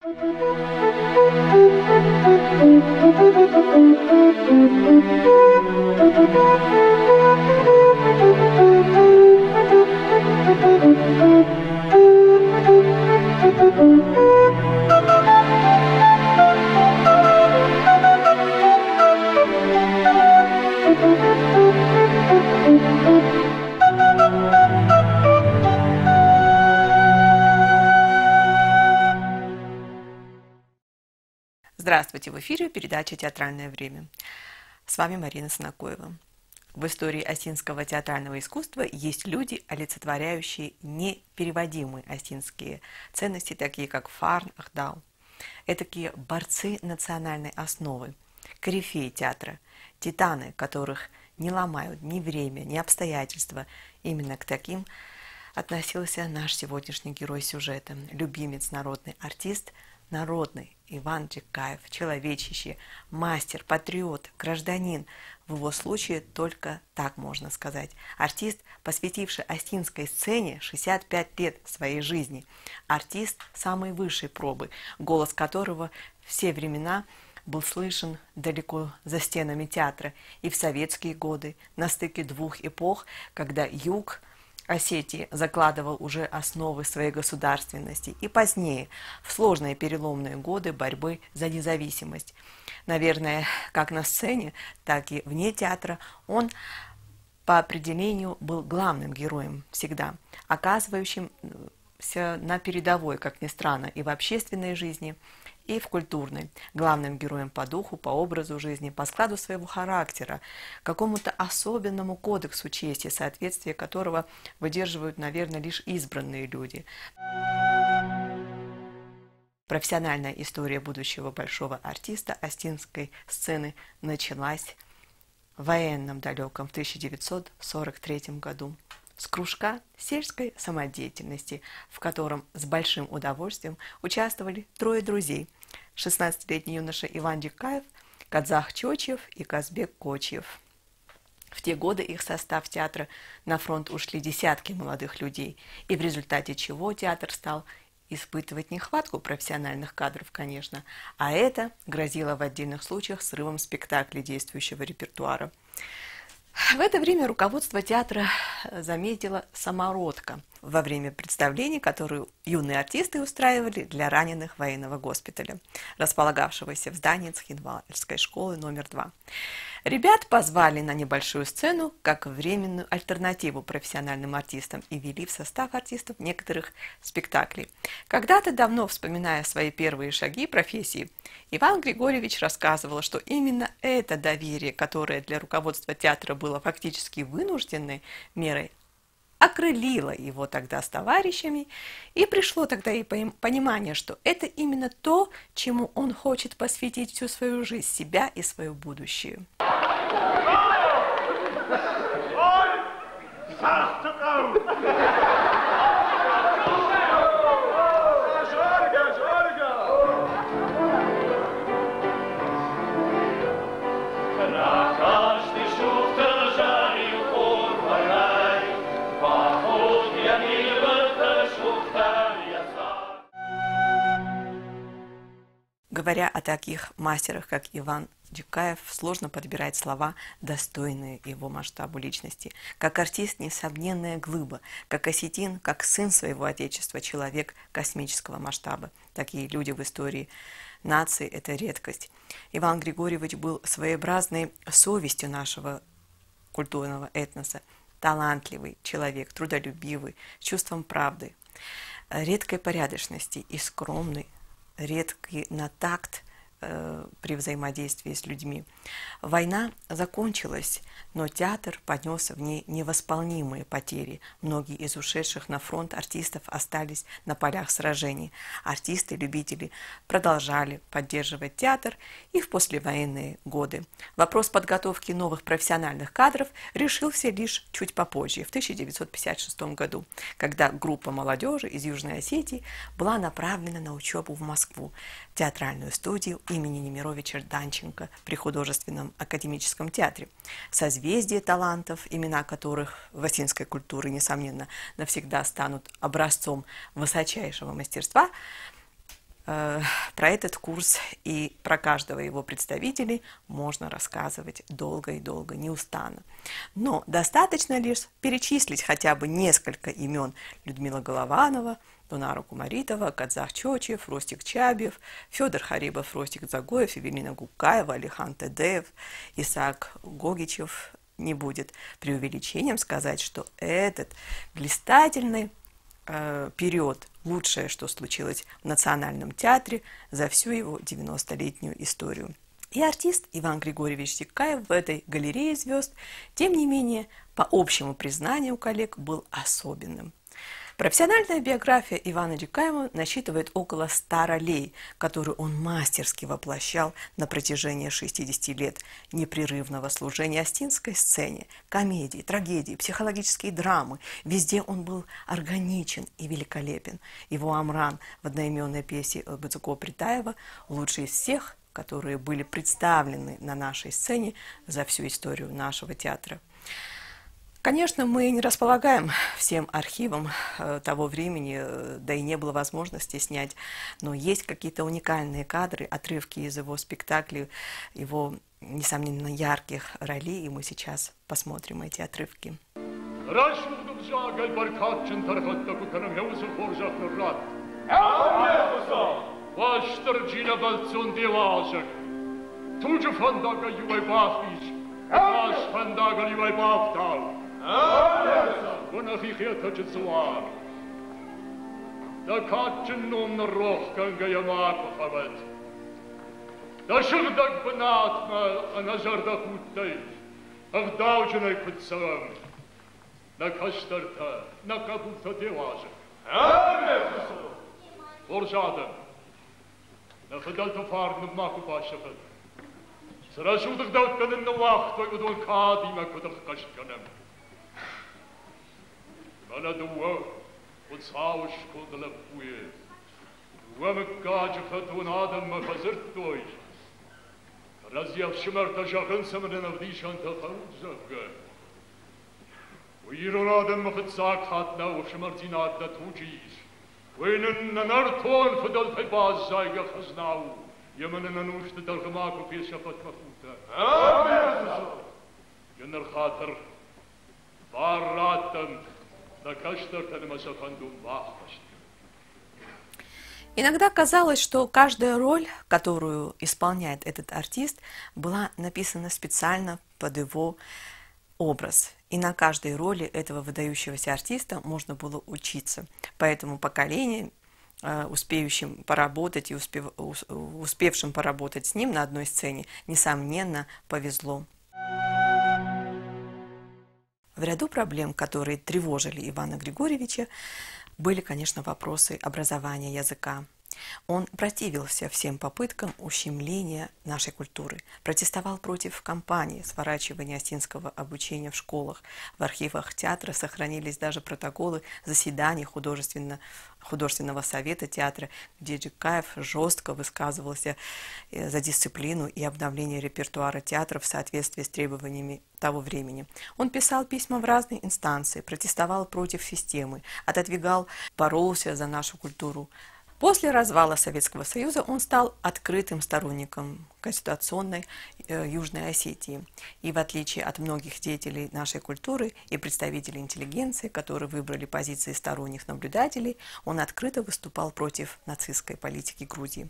Здравствуйте! В эфире передача «Театральное время». С вами Марина Санакоева. В истории осетинского театрального искусства есть люди, олицетворяющие непереводимые осетинские ценности, такие как Фарн, Ахдау. Этакие борцы национальной основы, корифеи театра, титаны, которых не ломают ни время, ни обстоятельства. Именно к таким относился наш сегодняшний герой сюжета, любимец, народный артист, народный Иван Джикаев, человечище, мастер, патриот, гражданин. В его случае только так можно сказать. Артист, посвятивший осетинской сцене 65 лет своей жизни. Артист самой высшей пробы, голос которого все времена был слышен далеко за стенами театра. И в советские годы, на стыке двух эпох, когда юг Осетии закладывал уже основы своей государственности, и позднее, в сложные переломные годы борьбы за независимость. Наверное, как на сцене, так и вне театра он по определению был главным героем всегда, оказывающимся на передовой, как ни странно, и в общественной жизни, и в культурной, главным героем по духу, по образу жизни, по складу своего характера, какому-то особенному кодексу чести, соответствие которого выдерживают, наверное, лишь избранные люди. Профессиональная история будущего большого артиста осетинской сцены началась в военном далеком 1943 году с кружка сельской самодеятельности, в котором с большим удовольствием участвовали трое друзей: 16-летний юноша Иван Джикаев, Кадзах Чочев и Казбек Кочев. В те годы их состав театра на фронт ушли десятки молодых людей, и в результате чего театр стал испытывать нехватку профессиональных кадров, конечно, а это грозило в отдельных случаях срывом спектаклей действующего репертуара. В это время руководство театра заметило самородка во время представлений, которые юные артисты устраивали для раненых военного госпиталя, располагавшегося в здании Цхинвальской школы номер 2. Ребят позвали на небольшую сцену как временную альтернативу профессиональным артистам и ввели в состав артистов некоторых спектаклей. Когда-то давно, вспоминая свои первые шаги профессии, Иван Григорьевич рассказывал, что именно это доверие, которое для руководства театра было фактически вынужденной мерой, окрылило его тогда с товарищами, и пришло тогда и понимание, что это именно то, чему он хочет посвятить всю свою жизнь, себя и свое будущее. Говоря о таких мастерах, как Иван Джикаев, сложно подбирать слова, достойные его масштабу личности. Как артист, несомненная глыба, как осетин, как сын своего отечества, человек космического масштаба. Такие люди в истории нации – это редкость. Иван Григорьевич был своеобразной совестью нашего культурного этноса, талантливый человек, трудолюбивый, с чувством правды, редкой порядочности и скромный, редкий на такт при взаимодействии с людьми. Война закончилась, но театр понес в ней невосполнимые потери. Многие из ушедших на фронт артистов остались на полях сражений. Артисты-любители продолжали поддерживать театр и в послевоенные годы. Вопрос подготовки новых профессиональных кадров решился лишь чуть попозже, в 1956 году, когда группа молодежи из Южной Осетии была направлена на учебу в Москву, в театральную студию имени Немировича Данченко при художественном академическом театре. Созвездие талантов, имена которых в осетинской культуре, несомненно, навсегда станут образцом высочайшего мастерства, Про этот курс и про каждого его представителя можно рассказывать долго и долго, неустанно. Но достаточно лишь перечислить хотя бы несколько имен: Людмила Голованова, Дунара Кумаритова, Кадзах Чочев, Ростик Чабев, Федор Харибов, Ростик Загоев, Евелина Гукаева, Алихан Тедеев, Исаак Гогичев. Не будет преувеличением сказать, что этот блистательный период – лучшее, что случилось в Национальном театре за всю его 90-летнюю историю. И артист Иван Григорьевич Тикаев в этой галерее звезд, тем не менее, по общему признанию коллег, был особенным. Профессиональная биография Ивана Тикаева насчитывает около 100 ролей, которые он мастерски воплощал на протяжении 60 лет непрерывного служения Остинской сцене, комедии, трагедии, психологические драмы. Везде он был органичен и великолепен. Его Амран в одноименной пьесе Бацуко-Притаева лучший из всех, которые были представлены на нашей сцене за всю историю нашего театра. Конечно, мы не располагаем всем архивом того времени, да и не было возможности снять, но есть какие-то уникальные кадры, отрывки из его спектаклей, его, несомненно, ярких ролей, и мы сейчас посмотрим эти отрывки. Bună ficheta ce țuar. Da katten na roch kan ga ja maak havet. Da shirdag benat ma an azarda kuttay. Ag daujene kutsam. Na kastarta, na kaputa dewaze. Orzaden. Na gedalta farn maak pashavet. Srashudig daut kan in de wacht, wat we doen kadi ma kudag kashkanem. Ana duwa, wat saus kondele puye. Duwa me kaje khatun adam ma khazert toy. Razia shmar ta jagan samren avdishan ta khawzga. Wiron adam ma khatsak khatna wa shmar tinat da tujis. Wenen narton fadal fibaz zayga khaznau. Yemen nanush ta dalgmak fi shafat mafuta. Amen. Yener khater baratan. Иногда казалось, что каждая роль, которую исполняет этот артист, была написана специально под его образ. И на каждой роли этого выдающегося артиста можно было учиться. Поэтому поколение, успеющим поработать и успевшим поработать с ним на одной сцене, несомненно, повезло. В ряду проблем, которые тревожили Ивана Григорьевича, были, конечно, вопросы образования языка. Он противился всем попыткам ущемления нашей культуры, протестовал против кампании сворачивания остинского обучения в школах. В архивах театра сохранились даже протоколы заседаний художественного совета театра, где Тикаев жестко высказывался за дисциплину и обновление репертуара театра в соответствии с требованиями того времени. Он писал письма в разные инстанции, протестовал против системы, отодвигал, боролся за нашу культуру. После развала Советского Союза он стал открытым сторонником конституционной Южной Осетии. И в отличие от многих деятелей нашей культуры и представителей интеллигенции, которые выбрали позиции сторонних наблюдателей, он открыто выступал против нацистской политики Грузии.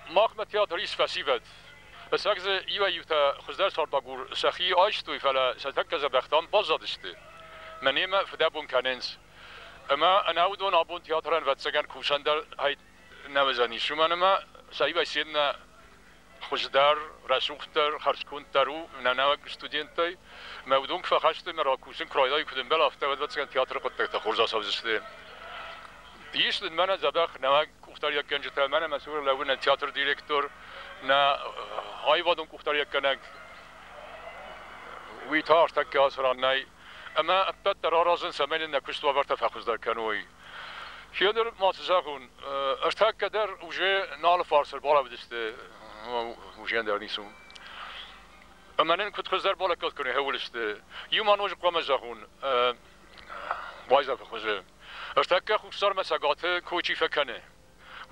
نوزانی شما نما سعی سیدنا خوشدار رسوختر خرسکونترو ننوک استودینتی مودون که فخشت مراکوسن کرایدای کدوم بل افته و دستگان تئاتر قطعه تخورزا سازسته دیش دن من زبخ نوک کوختار یک کنجتر من مسئول لون تئاتر دیرکتور نه های وادون کوختار یک کنگ وی تار تک آسران نی اما ابتد در آرازن سمین نکشت و برت فخوزدار کنوی Хедер матзагун, артак кадер уже нал фарсер бала بدسته уже اندر نیسون. امانن کت خزر بالا کات کنه هولسته. یومان وج قام زاغون وایزا فخوزه. ارتاک خوب سر مساقات کوچی فکنه. و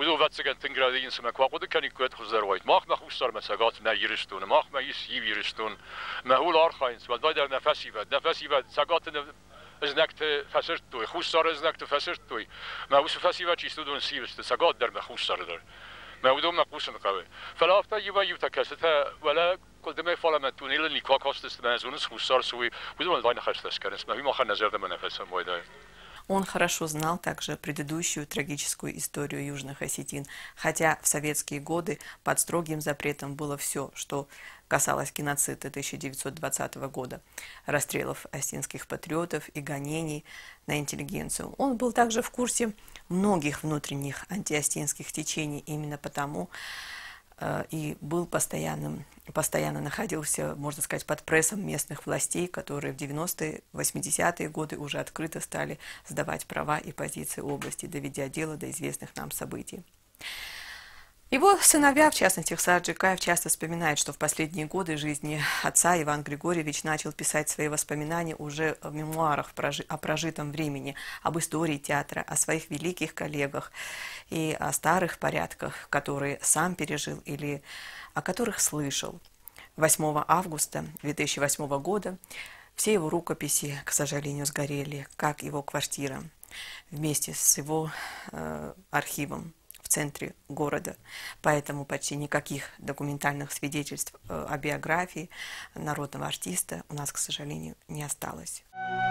bedoel, wat ze gaan ingrediënten zijn, maar wat kan ik kwijt gezerwaaid. Mag maar goed met ze gaat naar hier doen, mag maar iets hier doen. Maar hoe laag gaan ze? Want wij daar nefessie wat, ze gaat in is net te versierd toe. Goed star is net te versierd toe. Maar hoe nefessie wat je doet doen zie je, ze gaat daar met goed star er. Maar hoe doen we goed zijn gaan? Vanaf dat je dat kast, wel كل دم يفعل من تونيل اللي كواكوست استمازونس وصار سوي بدون الواين خشتش كانس ما هي ما خلنا زرد من نفسهم ويدا. Он хорошо знал также предыдущую трагическую историю южных осетин, хотя в советские годы под строгим запретом было все, что касалось геноцида 1920 года, расстрелов осетинских патриотов и гонений на интеллигенцию. Он был также в курсе многих внутренних антиосетинских течений, именно потому и был постоянно находился, можно сказать, под прессом местных властей, которые в 90-е, 80-е годы уже открыто стали сдавать права и позиции области, доведя дело до известных нам событий. Его сыновья, в частности, Хсар Джикаев, часто вспоминает, что в последние годы жизни отца Иван Григорьевич начал писать свои воспоминания уже в мемуарах о прожитом времени, об истории театра, о своих великих коллегах и о старых порядках, которые сам пережил или о которых слышал. 8 августа 2008 года все его рукописи, к сожалению, сгорели, как его квартира, вместе с его архивом в центре города. Поэтому почти никаких документальных свидетельств о биографии народного артиста у нас, к сожалению, не осталось.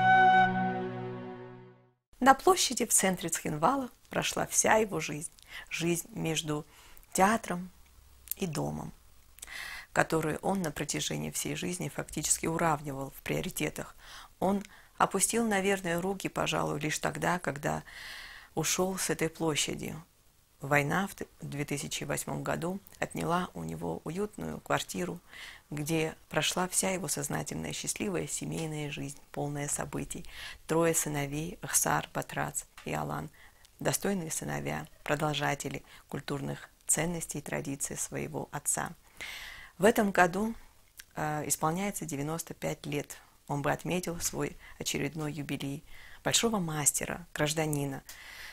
На площади в центре Цхинвала прошла вся его жизнь. Жизнь между театром и домом, которую он на протяжении всей жизни фактически уравнивал в приоритетах. Он опустил, наверное, руки, пожалуй, лишь тогда, когда ушел с этой площади. Война в 2008 году отняла у него уютную квартиру, где прошла вся его сознательная, счастливая семейная жизнь, полная событий. 3 сыновей, Хсар, Батрац и Алан, достойные сыновья, продолжатели культурных ценностей и традиций своего отца. В этом году исполняется 95 лет. Он бы отметил свой очередной юбилей. Большого мастера, гражданина,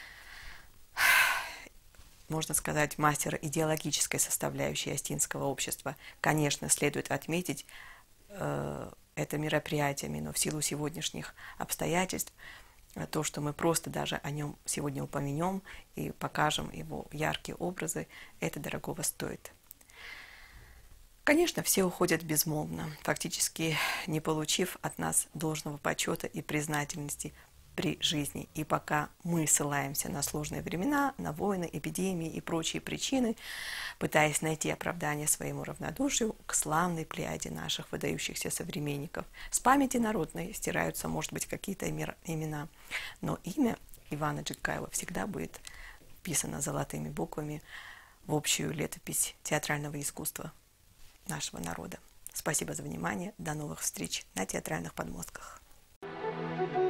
можно сказать, мастера идеологической составляющей осетинского общества. Конечно, следует отметить это мероприятиями, но в силу сегодняшних обстоятельств, то, что мы просто даже о нем сегодня упомянем и покажем его яркие образы, это дорогого стоит. Конечно, все уходят безмолвно, фактически не получив от нас должного почета и признательности при жизни. И пока мы ссылаемся на сложные времена, на войны, эпидемии и прочие причины, пытаясь найти оправдание своему равнодушию к славной плеяде наших выдающихся современников, с памяти народной стираются, может быть, какие-то имена, но имя Ивана Джикаева всегда будет вписано золотыми буквами в общую летопись театрального искусства нашего народа. Спасибо за внимание. До новых встреч на театральных подмостках.